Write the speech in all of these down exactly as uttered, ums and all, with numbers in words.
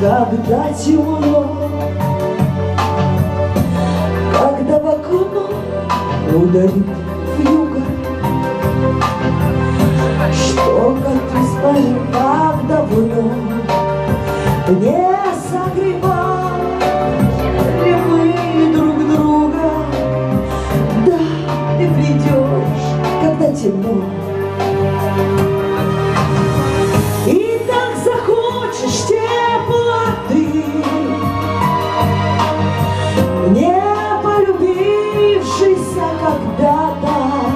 когда темно, когда в окно ударит вьюга, что как испарил так давно, не согревали мы друг друга. Да, ты придешь, когда темно, и так захочешь теплоты, не полюбившийся когда-то.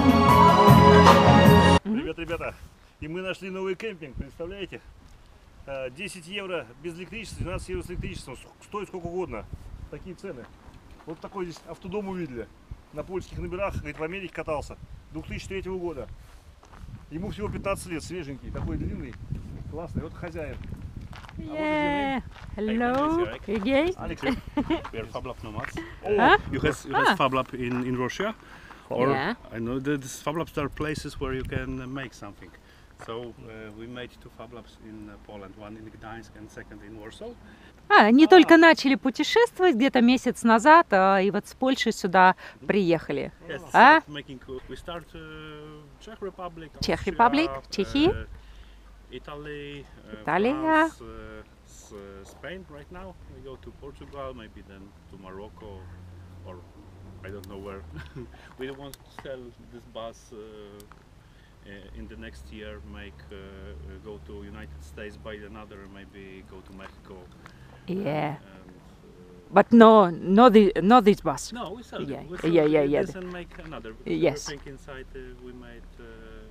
Привет, ребята! И мы нашли новый кемпинг, представляете? десять евро без электричества, двенадцать евро с электричеством. Стоит сколько угодно. Такие цены. Вот такой здесь автодом увидели. На польских номерах, говорит, в Америке катался. две тысячи третьего года. Ему всего пятнадцать лет, свеженький, такой длинный. Классный. Вот хозяин. Yeah. Hello. Again. Alex. We are FabLab nomads. Oh. Huh? You have you have Ah. FabLab in in Russia, or Yeah. I know that these FabLabs are places where you can uh, make something. So uh, we made two FabLabs in uh, Poland, one in Gdańsk and second in Warsaw. А, они только начали путешествовать где-то месяц назад, а, и вот с Польши сюда приехали. Yes, А? start making. uh, We start uh, Czech Republic, Czech Austria, Republic, Czechia. uh, Italy, uh, Italia. France, uh, s- uh, Spain. Right now we go to Portugal, maybe then to Morocco, or I don't know where. We don't want to sell this bus. Uh, Uh, in the next year, make uh, uh, go to United States, buy another, maybe go to Mexico. Yeah. And, uh, But no, no, the, no this bus. no, we sell Yeah, it. We sell yeah, yeah, yeah. this and make another. Yes. Everything inside uh, we made uh,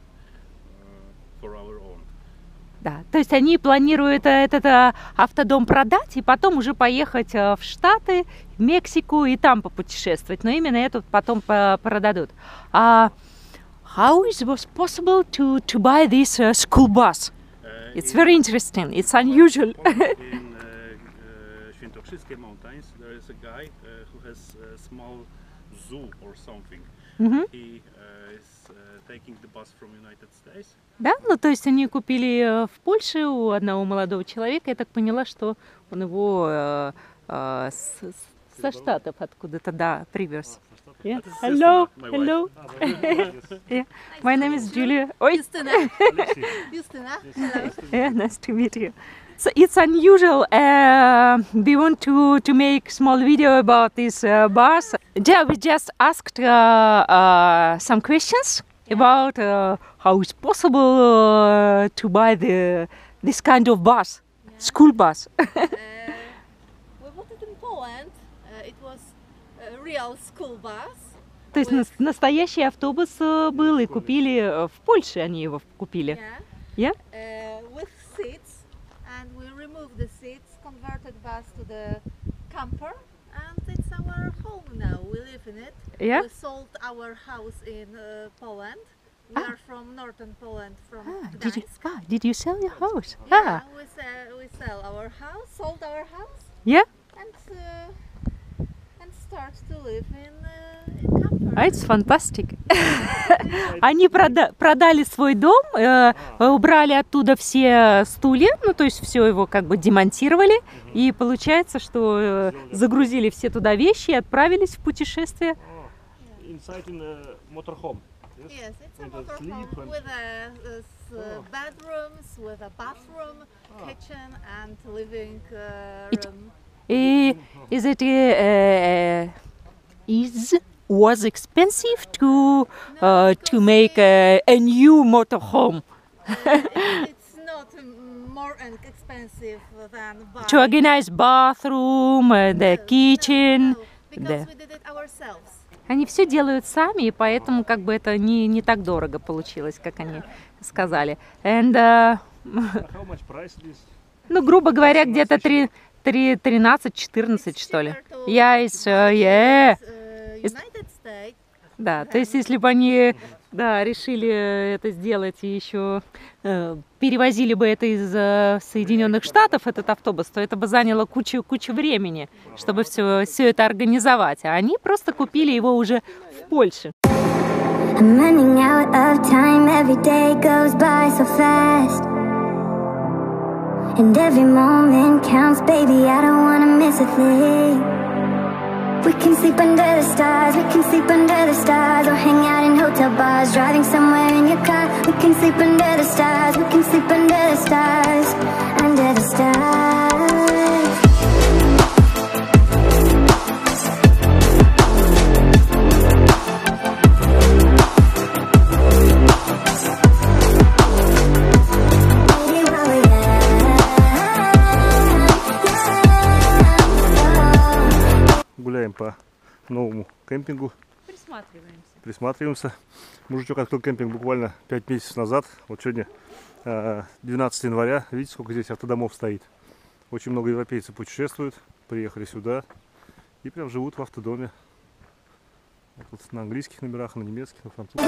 uh, for our own. Да, то есть они планируют э, этот э, автодом продать и потом уже поехать э, в Штаты, в Мексику и там попутешествовать. Но именно этот потом по- продадут. А how is it was possible to to buy this uh, school bus? Uh, It's in very interesting. It's unusual. Poland, in uh, uh, Świętokrzyskie mountains, there is a guy uh, who has a small zoo or something. Мгм. He uh, is uh, taking the bus from United States. Да, ну то есть они купили э, в Польше у одного молодого человека. Я так поняла, что он его э, э, с- с- со Штатов откуда-то, да, привез. Yeah. This is Hello, Justina, my hello. А, молодец. Yeah. My name is Julia. Ой, Justyna. Алексей. Justyna. Hello. yeah, nice to meet you. So it's unusual. Uh, we want to to make small video about this uh, bus. Yeah, we just asked uh, uh, some questions about uh, how it's possible uh, to buy the this kind of bus, school bus. Uh, we bought it in Poland. Uh, it was a real school bus. То есть нас- настоящий автобус э, был и купили э, в Польше, они его купили. Yeah. Yeah? Uh, with seats, and we removed the seats, converted bus to the camper, and it's our home now. We live in it. Yeah? We sold our house in uh, Poland. We are from northern Poland, from Ah, did you, Gdańsk. ah, did you sell your house? Yeah, Ah, we sell, we sell our house, sold our house, yeah? and uh, and start to live in uh, in camper. А it's fantastic. Они прода- продали свой дом, э, убрали оттуда все стулья, ну то есть все его как бы демонтировали, и получается, что э, загрузили все туда вещи и отправились в путешествие. Oh, inside in a motorhome. Yes? Yes, it's a With a motorhome sleep and- with a, uh, s- uh, Oh. bedrooms, with a bathroom, kitchen, and living uh, It- room. И is it uh, is was expensive to uh, to make a, a new motorhome Uh, it- it's not um, more and expensive than buying. to organize bathroom, uh, the No, kitchen. no, because the- we did it ourselves. Они все делают сами, и поэтому как бы это не, не так дорого получилось, как они сказали. And, uh, How much price this? ну, грубо говоря, где-то три- три- тринадцать-четырнадцать, что ли. Cheaper to Yeah, it's, uh, buy yeah. it, uh, It's- United States. Да, то есть если бы они, да, решили это сделать и еще э, перевозили бы это из э, Соединенных Штатов, этот автобус, то это бы заняло кучу, кучу времени, чтобы все, все это организовать. А они просто купили его уже в Польше. I'm running out of time, every day goes by so fast. And every moment counts, baby, I don't wanna miss a thing. We can sleep under the stars, we can sleep under the stars, or hang out in hotel bars, driving somewhere in your car. We can sleep under the stars, we can sleep under the stars, under the stars. Гуляем по новому кемпингу, Присматриваемся. присматриваемся. Мужичок открыл кемпинг буквально пять месяцев назад. Вот сегодня двенадцатое января. Видите, сколько здесь автодомов стоит. Очень много европейцев путешествуют, приехали сюда и прям живут в автодоме. Вот тут на английских номерах, на немецких, на французских.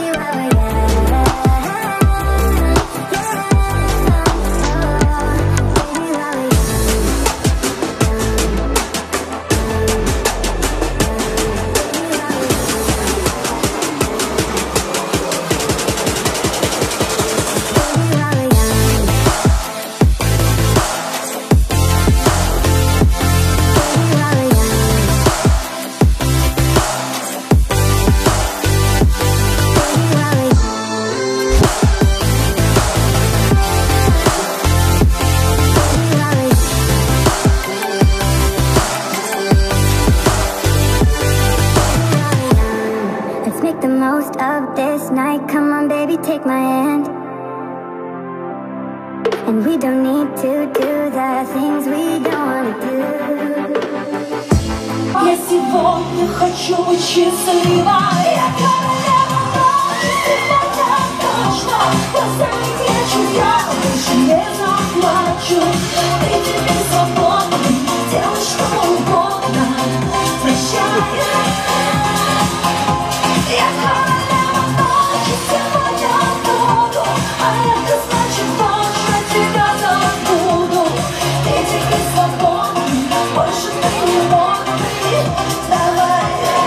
The most of this night, come on baby, take my hand. And we don't need to do the things we don't wanna do. Я сегодня хочу быть счастливой. Я королева ночи, сегодня точно. Глазами кричу, я больше не заплачу. Ты теперь свободный, делай что угодно. Прощай. Я королева ночи, сегодня буду, а это значит точно тебя забуду. Ты теперь свободный, больше ты не модный. Давай.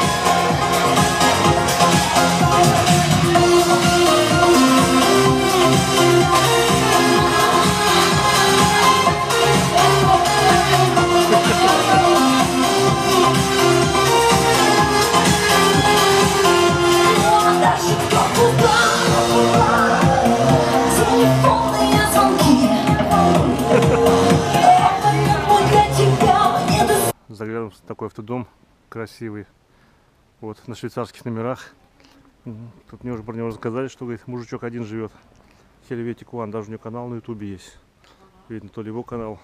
Заглянем в такой автодом красивый, вот на швейцарских номерах. Тут мне уже про него рассказали, что, говорит, мужичок один живет. Хельветик One, даже у него канал на ютубе есть. Видно, то ли его канал.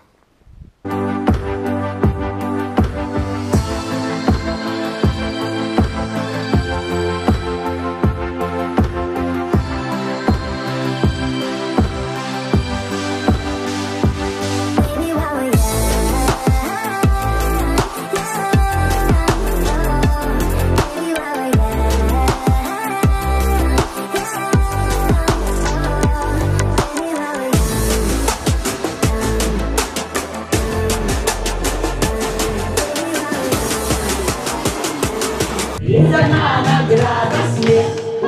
И за награда смех.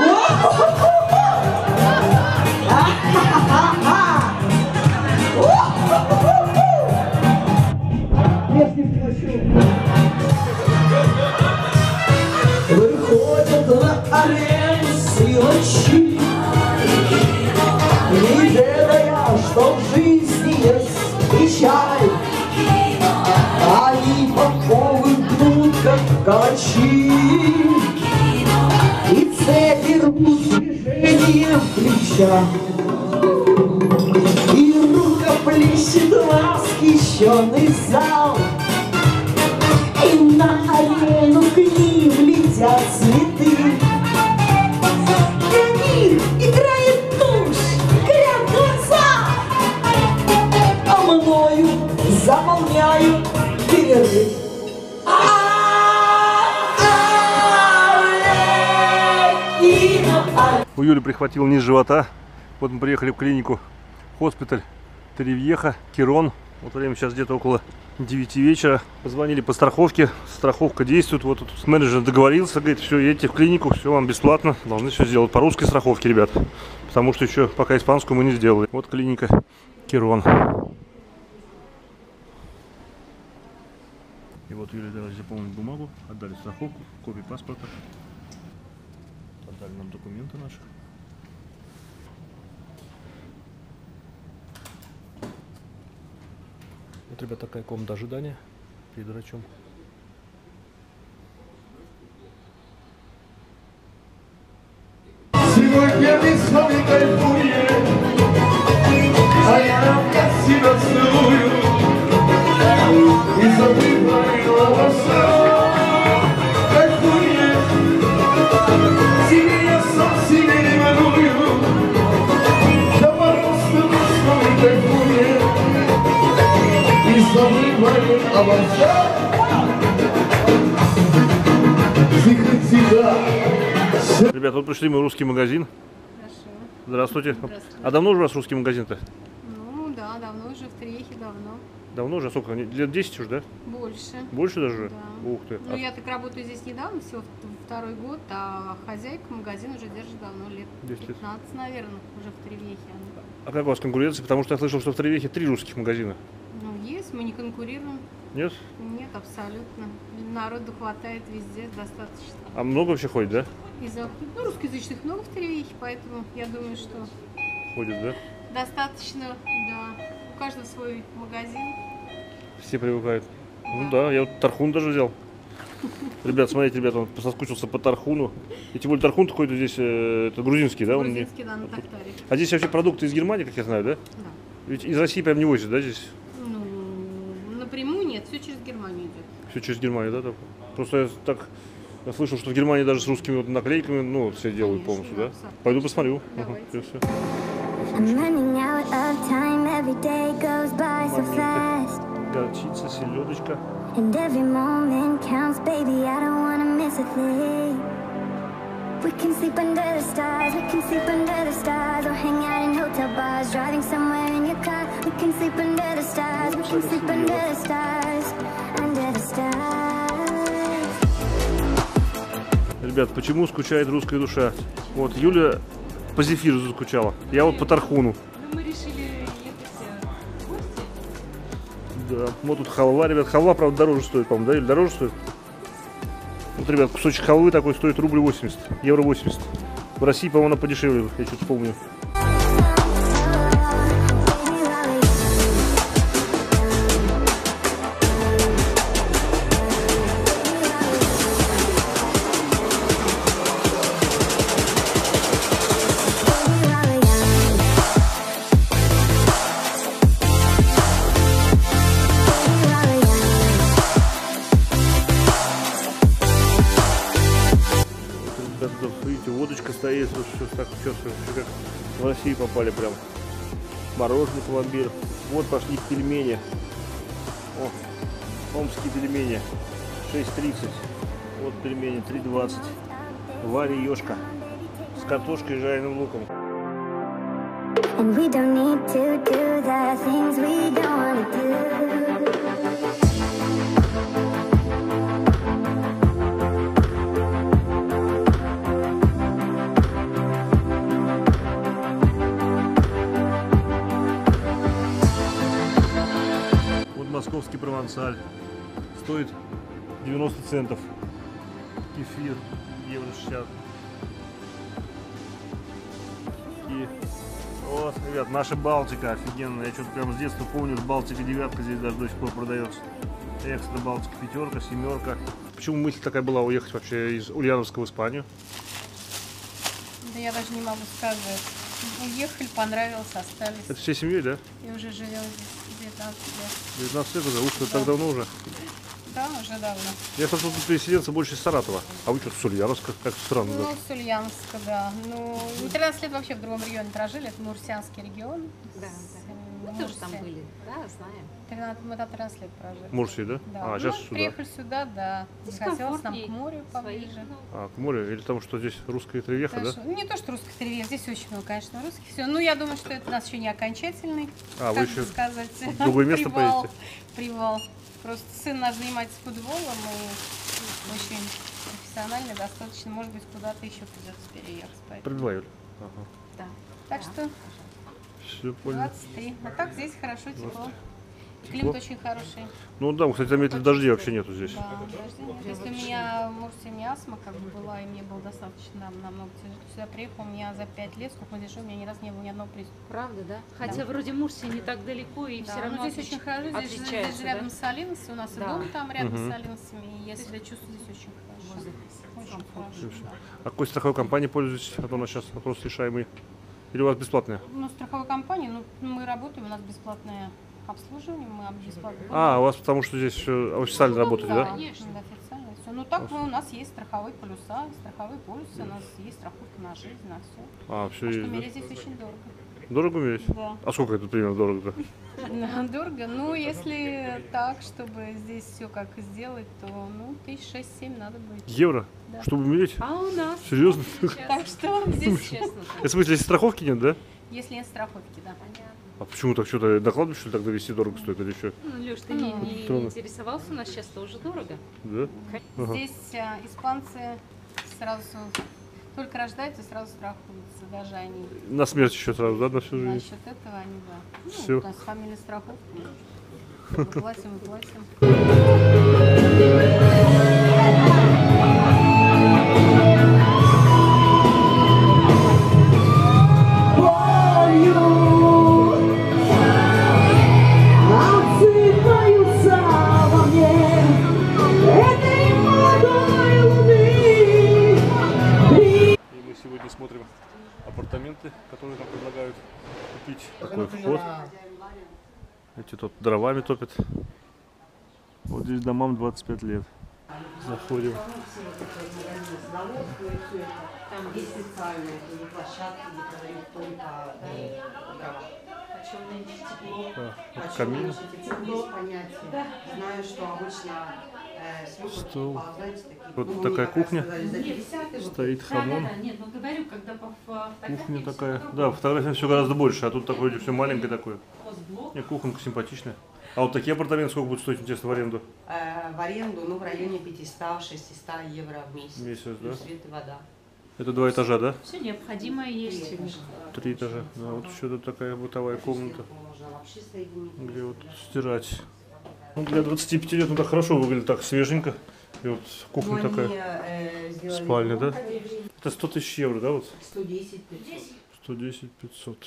Выходят на арену силачи, не ведая, что в жизни есть печаль. Они подковывают, как калачи, и цепи рвут движением плеча, и рукоплещет восхищенный зал, и на арену к ним летят цветы. Для них играет тушь, горят глаза, а мною заполняют перерыв. У Юли прихватил низ живота. Вот мы приехали в клинику Хоспиталь Торревьеха, Кирон. Вот время сейчас где-то около девяти вечера. Позвонили по страховке. Страховка действует. Вот тут менеджер договорился, говорит, все, едете в клинику, все вам бесплатно. Должны все сделать по русской страховке, ребят. Потому что еще пока испанскую мы не сделали. Вот клиника Кирон. И вот Юля дала заполнить бумагу, отдали страховку, копию паспорта, отдали нам документы наши. Вот, ребят, такая комната ожидания перед врачом. Сегодня мы с вами кайфуем, а я опять себя целую и забываю обо всем. Кайфуем, себе я сам себе ревную, да просто мы с вами кайфуем и забываем обо всем. Тихо-тихо. Ребята, вот пришли мы в русский магазин. Хорошо. Здравствуйте. Здравствуйте. А давно уже у вас русский магазин-то? Ну да, давно уже в Трехе, давно. Давно уже? Сколько? Лет десять уже, да? Больше. Больше даже? Да. Ух ты. Ну А, я так работаю здесь недавно, всего второй год, а хозяйка магазин уже держит давно, лет десять лет. пятнадцать, наверное, уже в Тревехе. она. А как у вас конкуренция? Потому что я слышал, что в Тревехе три русских магазина. Ну есть, мы не конкурируем. Нет? Нет, абсолютно. Народу хватает везде, достаточно. А много вообще ходит, да? И за... ну, русскоязычных много в Тревехе, поэтому я думаю, что Ходит, да? достаточно, да. У каждого свой магазин. Все привыкают. Ну да, я вот тархун даже взял. Ребят, смотрите, ребята, он соскучился по тархуну. И тем более тархун ходит здесь, э, это грузинский, да? Он не- Грузинский, да, на Тахтаре. А здесь вообще продукты из Германии, как я знаю, да? Да. Ведь из России прям не возят, да, здесь? Ну, напрямую нет, все через Германию идет. Все через Германию, да? так? Просто я так я слышал, что в Германии даже с русскими вот наклейками, ну, вот все делают Конечно, полностью, да, да? абсолютно. Пойду посмотрю. Давайте. Ага, всё, всё. I'm running out of time, every day goes by so fast. Горчица, селедочка. And every moment counts, baby, I don't wanna miss a thing. We can sleep under the stars, we can sleep under the stars, or hang out in hotel bars, driving somewhere in your car. We can sleep under the stars, we can sleep under the stars, under the stars. Ребят, почему скучает русская душа? Вот Юля по зефиру заскучала, я вот по тархуну. Ну, мы решили ехать в гости. Да, вот тут халва, ребят, халва, правда, дороже стоит, по-моему, да, или дороже стоит? Вот, ребят, кусочек халвы такой стоит рубль восемьдесят, евро восемьдесят. В России, по-моему, она подешевле, я что-то помню. Видите, водочка стоит, вот все так, все, все, все как в России попали прям. Мороженое, пломбир. Вот пошли пельмени. О, омские пельмени. шесть тридцать. Вот пельмени, три двадцать. Варьёшка. С картошкой и жареным луком. And we don't need to do the things we don't wanna do. Вот московский провансаль. Стоит девяносто центов. Кефир евро шестьдесят. И вот, ребят, наша Балтика офигенная. Я что-то прям с детства помню, что Балтика девятка здесь даже до сих пор продается. Экстра Балтика пятерка, семерка. Почему мысль такая была уехать вообще из Ульяновска в Испанию? Да я даже не могу сказать. Уехали, понравилось, остались. Это всей семьей, да? И уже живем здесь девятнадцать лет. девятнадцать лет уже, уж это так давно уже. Да, уже давно. Я слышал, тут переселенцы больше из Саратова. А вы что, с Ульяновска? Как странно, Ну, да? с Ульяновска, да. Ну, мы тринадцать лет вообще в другом регионе прожили. Это Мурсианский регион. Да, С, да. э, Мы тоже там Мурсия. были, да, знаем. тринадцать, мы там тринадцать лет прожили. Мурсии, да? Да. А, сейчас Ну, сюда. приехали сюда, да. Здесь Хотелось нам комфортнее, к морю своих, поближе. ну, А, к морю? Или потому что здесь русская Тревеха, да? Потому что- не то, что русских тревех, здесь очень много, конечно, русских. Все. Ну, я думаю, что это у нас еще не окончательный, А, вы как еще сказать, в другое место привал, поедете? привал. Просто сын наш занимается футболом и очень профессиональный, достаточно, может быть, куда-то еще придется переехать. Поэтому. Предла, Юль. Ага. да. Так что Все, понял. двадцать три. А так здесь хорошо, тепло. Климат очень хороший. Ну да, кстати, заметили, дождей вообще нету здесь. Да, дожди. Если у меня, может, у меня астма как бы была, и мне было достаточно намного тяжело. Сюда приехал, у меня за пять лет, сколько мы здесь живем, у меня ни разу не было ни одного приступа. Правда, да? Хотя вроде Мурсия не так далеко, и Да, все равно но здесь отлич- очень хорошо, здесь, отличается, здесь да? рядом с Алинсой, у нас Да. и дом там рядом Мгм. с Алинсами, и я себя чувствую здесь очень хорошо. Очень хорошо, да. А какой страховой компанией пользуетесь? А то у нас сейчас вопрос решаемый. Или у вас бесплатная? Ну, страховой компании, ну, мы работаем, у нас бесплатное обслуживание, мы об- бесплатно. А, у вас потому что здесь все официально работаете, да? Конечно, да, официально все. Ну так мы, у нас есть страховые полюса, страховые полюсы, у нас есть страховка на жизнь, на все. А, все Так что есть, мерить да? здесь очень дорого. Дорого мерить? Да. А сколько это примерно дорого-то? Дорого. Ну, если так, чтобы здесь все как сделать, то ну тысяч шесть-семь надо будет. Евро? Да. Чтобы мерить? А у нас? Серьезно? Так что здесь, Честно. Это в смысле, если страховки нет, да? если нет страховки, да. А почему так что-то докладывают, что ли, так довести дорого стоит или что? Ну, Леш, ты не, Ну, не- не трудно. интересовался, у нас сейчас тоже дорого. Да? Ага. Здесь а, испанцы сразу только рождаются, сразу страхуются, даже они. На смерть еще сразу, да, на всю жизнь? Насчет этого они, да. Ну, Всё. у нас фамильная страховка. Мы платим и платим. Отсыпаются во мне этой молодой луны. И мы сегодня смотрим апартаменты, которые нам предлагают купить. Такой вход. Эти тут дровами топят. Вот здесь домам двадцать пять лет. Заходим. Там есть специальные площадки, где продают только э, дрова. Почем нынче тепло? А, вот Почем камин. нынче тепло? Есть понятие. Знаю, что обычно э, с выкупом, Стол. а, знаете, такие, Вот ну, такая как раз кухня. сказали, за пятьдесят, и вот Стоит хамон. нет, ну говорю, когда по фотографии Кухня такая. Да, фотография все гораздо больше, а тут такое все маленькое такое. Не, кухонка симпатичная. А вот такие апартаменты сколько будут стоить, интересно, в аренду? э, в аренду, ну, в районе пятьсот-шестьсот евро в месяц. Месяц, да? Плюс свет и вода. Это два этажа, да? все необходимое есть. Три этажа. Три этажа. Да, вот еще тут такая бытовая комната, Сверху можно вообще соединить. где вот стирать. Ну, для двадцати пяти лет, ну так хорошо выглядит, так свеженько. И вот кухня Ну, такая. они, э, сделали Спальня, да? ремонт, Это сто тысяч евро, да, вот? сто десять пятьсот. сто десять пятьсот.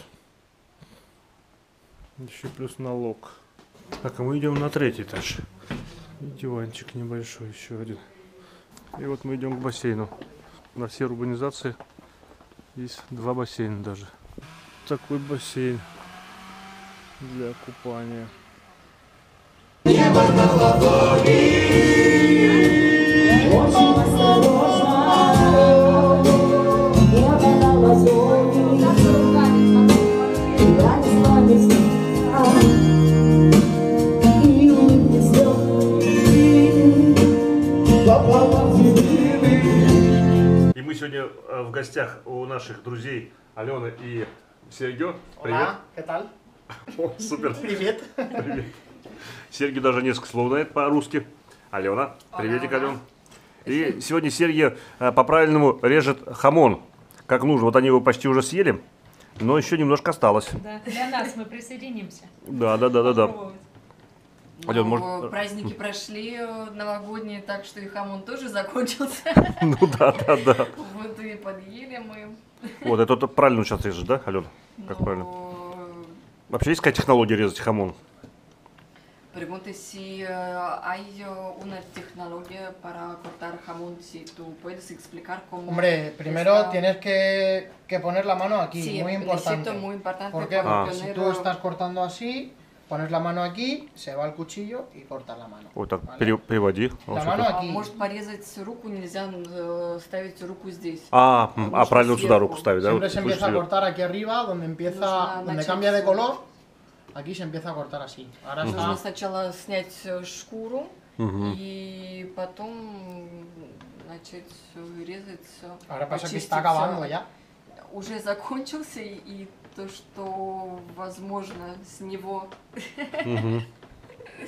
Еще плюс налог. Так, а мы идем на третий этаж. И диванчик небольшой, еще один. И вот мы идем к бассейну. На всей урбанизации есть два бассейна даже. Такой бассейн для купания. Очень осторожно, небо на ладони, я не знаю, и улыбки звезд попала в землю. И мы сегодня э, в гостях у наших друзей Алены и Сергея. Привет. Hola, ¿qué tal? О, супер. Привет. Привет. Сергей даже несколько слов знает по-русски. Алена. Приветик, Ален. И сегодня Сергей э, по-правильному режет хамон, как нужно. Вот они его почти уже съели, но еще немножко осталось. Да, для нас мы присоединимся. Да, да, да, да, да. Ален, Ну, может... праздники прошли э, новогодние, так что и хамон тоже закончился. Ну да, да, да. Вот и подъели мы. Вот, это вот правильно сейчас режешь, да, Алена? Как Ну, правильно? Вообще есть какая технология резать хамон? Pergunta se uh, hay uh, una tecnología para cortar jamón, si tú puedes explicar cómo... Hombre, primero está- tienes que, que poner la mano aquí, Sí, muy el importante. precepto muy importante ¿Por qué? para Porque si poner, tú uh, estás cortando así, pones la mano aquí, se va el cuchillo y cortas la mano. Вот так, ¿vale? пере- переводи. Вот La сюда. mano А aquí. может порезать руку, нельзя э, ставить руку здесь. А, м, а Потому правильно что сюда сверху. руку ставить, да? Siempre Вот se empieza a слышите? cortar aquí arriba, donde empieza, Нужно donde начать cambia de с- color, aquí se empieza a cortar así. Ahora Нужно está. сначала снять э, шкуру Мгм. и потом начать э, резать. э, Ahora pasa que почистить está acabando всё. ya. Уже закончился, и, и то, что возможно с него Мгм.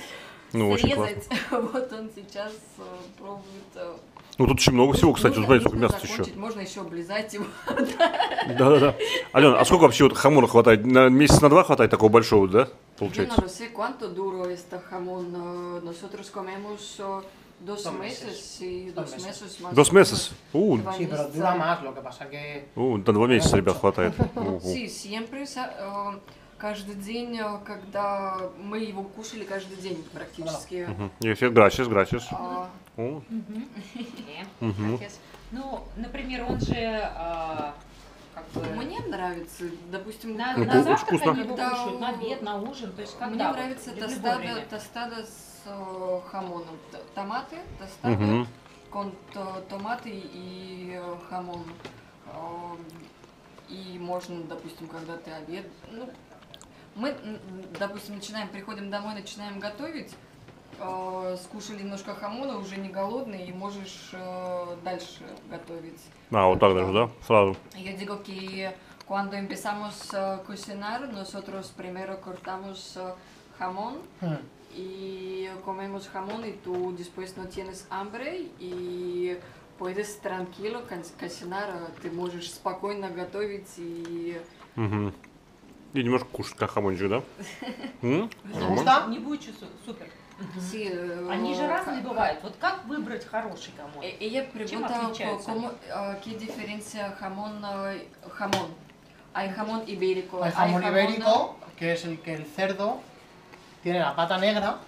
Ну, очень срезать. Вот он сейчас э, пробует. э, Ну тут очень много всего, кстати. нужно- Смотрите, сколько нужно мяса еще. закончить, можно еще облизать его. Да-да-да. Алена, а сколько вообще вот хамона хватает? На месяц на два хватает такого большого, да? Yo no Получается. lo sé cuánto duro este jamón. eh, Nosotros comemos eh, dos Dos meses meses. y Dos dos meses. meses más. Dos o meses. menos. У, Два Sí, pero месяца. dura más, lo que pasa que... у, на два месяца, ребят, хватает. Ого. Sí, siempre sa- э, каждый день, э, когда мы его кушали каждый день практически. Мгм. Yes, gracias, gracias. А, О, Yeah. Мгм. Yes. Ну, например, он же а, как бы Мне нравится, допустим, на, Ну, на очень завтрак вкусно. они его Когда кушают, на у- обед, на ужин, то есть Мне когда? нравится Или в любое тостада, время? тостада с э, хамоном. Т- Томаты, тостада, Мгм. con то- томаты и э, хамон. Э, И можно, допустим, когда ты обед... Ну, мы, м, допустим, начинаем, приходим домой, начинаем готовить, э, скушали немножко хамона, уже не голодный, и можешь э, дальше готовить. А, вот так даже, да? Сразу. Yo digo que cuando empezamos a cocinar, nosotros primero cortamos eh, jamón Hmm. y comemos jamón y tú después no tienes hambre y puedes tranquilo кон- cocinar, э, ты можешь спокойно готовить и... Мгм. И немножко кушать, как хамончик, да? М? ¿Te gusta? Не будет чувствовать, супер. Sí, э, Они же разные ха- бывают. Вот как выбрать хороший комод? Eh, Ella pregunta отличаются cómo, eh, qué diferencia jamón, eh, jamón. Hay jamón ibérico, Hay jamón ibérico, que es el que el cerdo tiene la pata negra.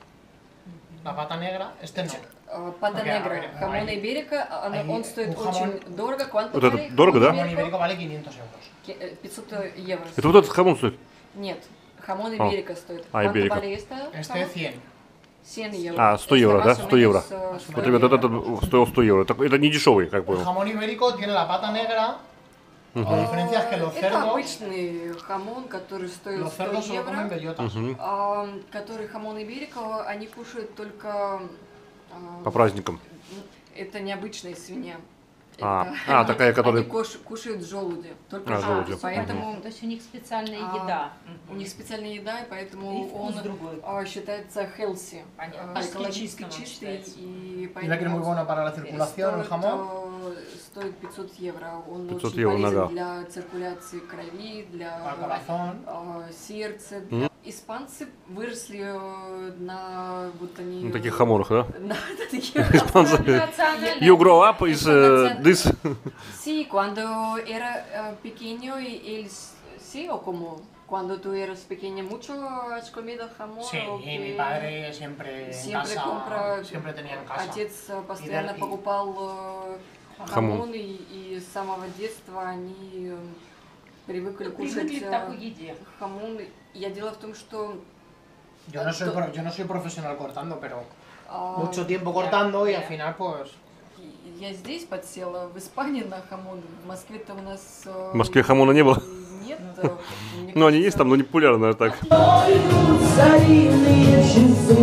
La pata negra, este no. э, пата Окей, а негра. ver, Хамон hay- ibérico, он, hay он стоит un очень jamón- дорого. ¿Cuánto Вот это vale дорого, jamón да? Jamón ibérico? ibérico vale quinientos euros. Ки- э, пятьсот евро. Это вот этот хамон стоит? Нет, хамон А. ibérico стоит. А, ¿Cuánto ibérico. vale esta? Este jamón? cien. cien евро. А, сто Это евро, да? más o сто евро. menos, э, сто Вот, ребят, евро. этот этот стоил сто евро. Так, это не дешевый, как El понял. jamón ibérico tiene la pata negra. La diferencia es que los Это cerdos, обычный хамон, который стоит los сто cerdos solo comen евро. bellotas. Мгм. А, который хамон ibérico, они кушают только... а, По праздникам. Это необычная свинья. А, Это- а, такая, которая- Они кош- кушают желуди, только А, желуди. желуди. Поэтому То есть у них специальная а, еда. у них специальная еда, и поэтому И вкус он другой. а, считается healthy, Понятно. а, Экологически экологически чистым он чистый, считается. и Y la que es muy buena para la circulación, el стоит, jamón. э, стоит пятьсот евро. Он пятьсот очень евро полезен нога. для циркуляции крови, для Al corazón. э, сердца. Мгм. Испанцы выросли э, на вот они На таких хамонах, да? на таких Испанцы. Национальная. You grow up is uh, this. Sí, cuando era eh, pequeño y él s- sí o como cuando tú eras pequeña mucho has comido jamón Sí, o y mi que padre siempre en siempre casa, compra siempre tenía en casa. отец э, постоянно и- покупал э, Хамон. хамон и, и с самого детства они э, привыкли кушать Привыкли к э, такой еде. хамон. Я дело в том, что Yo no soy, pro- yo no soy profesional cortando, pero а, mucho tiempo cortando y al final pues... я здесь подсела, в Испании на хамон, в Москве-то у нас... э, В Москве хамона не было. Нет. э, мне Ну, они кажется, есть там, но не популярно так. Идут старинные часы.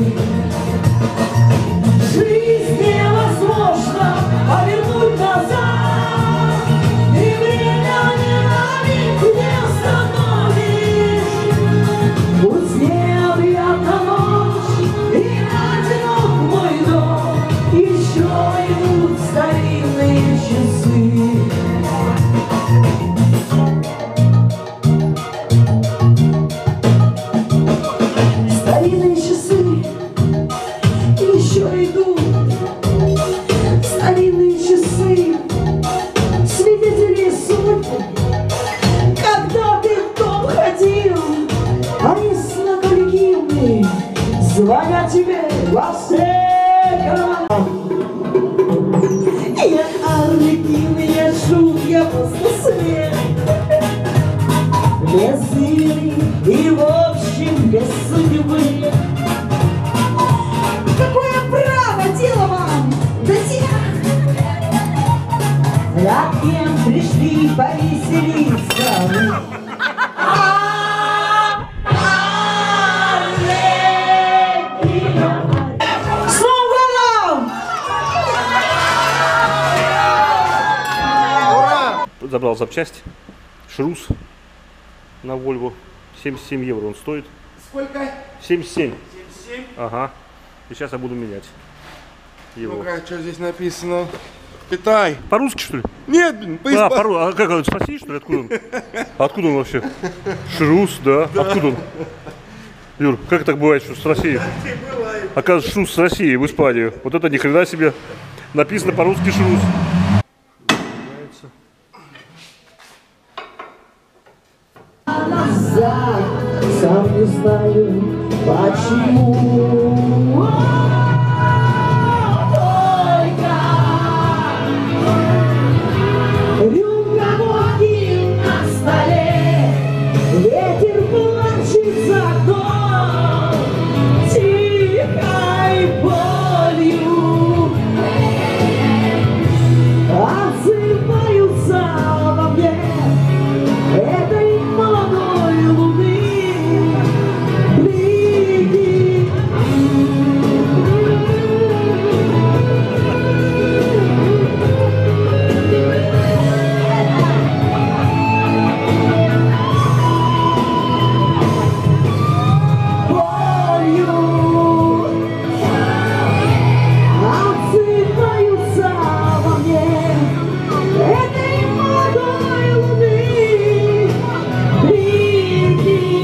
Жизнь невозможно повернуть назад, и время ни на миг не остановишь. Уснел я на ночь, и одинок мой дом, еще идут старинные часы. Старинные часы еще идут, старинные часы, свидетели судьбы. Когда ты в дом ходил, они сногсшибательные, звонят тебе во все города. Я арлекин, я шут, я просто смех, без цели и в общем без судьбы. Какое право дело вам до тех, за кем пришли повеселиться? Арлекин! С Новым годом! Забрал запчасть. Шрус на Volvo. семьдесят семь евро он стоит. Сколько? семьдесят семь. семьдесят семь. Ага. И сейчас я буду менять его. Ну-ка, что здесь написано? Китай. По-русски, что ли? Нет, блин, по А, по а как он, с России, что ли? Откуда он? Откуда он вообще? Шрус, да? да. Откуда он? Юр, как так бывает, что с России? Оказывается, Шрус с России в Испанию. Вот это ни хрена себе. Написано по-русски Шрус. Назад, сам не знаю почему.